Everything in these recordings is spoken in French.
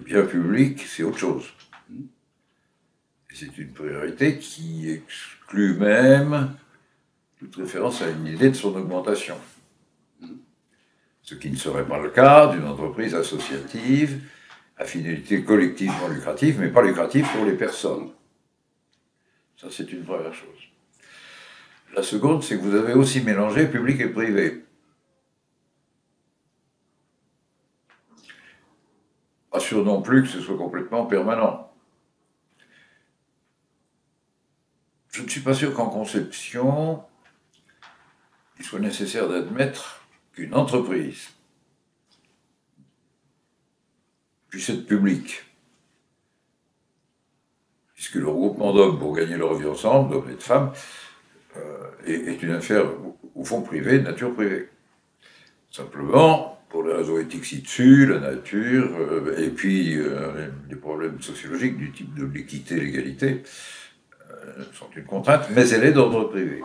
bien public, c'est autre chose. Et c'est une priorité qui exclut même toute référence à une idée de son augmentation. Ce qui ne serait pas le cas d'une entreprise associative à finalité collectivement lucrative, mais pas lucrative pour les personnes. Ça, c'est une première chose. La seconde, c'est que vous avez aussi mélangé public et privé. Pas sûr non plus que ce soit complètement permanent. Je ne suis pas sûr qu'en conception, il soit nécessaire d'admettre qu'une entreprise puisse être publique, puisque le regroupement d'hommes pour gagner leur vie ensemble, d'hommes et de femmes, est une affaire, au fond, privée, de nature privée. Simplement, pour les raisons éthiques ci-dessus, la nature, et puis des problèmes sociologiques du type de l'équité, l'égalité, sont une contrainte, mais elle est d'ordre privé.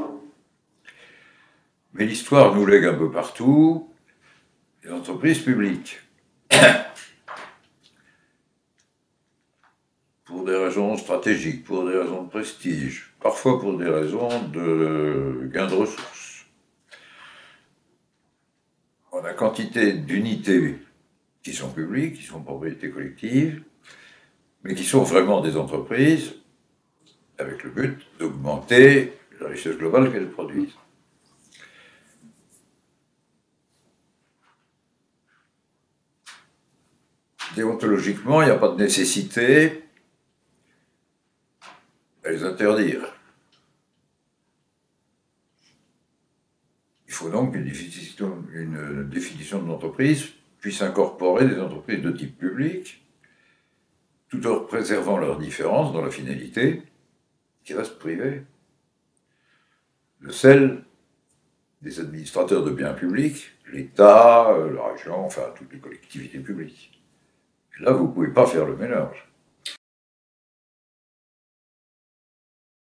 Mais l'histoire nous lègue un peu partout les entreprises publiques. Pour des raisons stratégiques, pour des raisons de prestige, parfois pour des raisons de gain de ressources. On a quantité d'unités qui sont publiques, qui sont propriété collective, mais qui sont vraiment des entreprises avec le but d'augmenter la richesse globale qu'elles produisent. Déontologiquement, il n'y a pas de nécessité à les interdire. Il faut donc une définition de l'entreprise puisse incorporer des entreprises de type public, tout en préservant leurs différences dans la finalité, qui reste privée. De celle des administrateurs de biens publics, l'État, la région, enfin toutes les collectivités publiques. Et là, vous ne pouvez pas faire le mélange.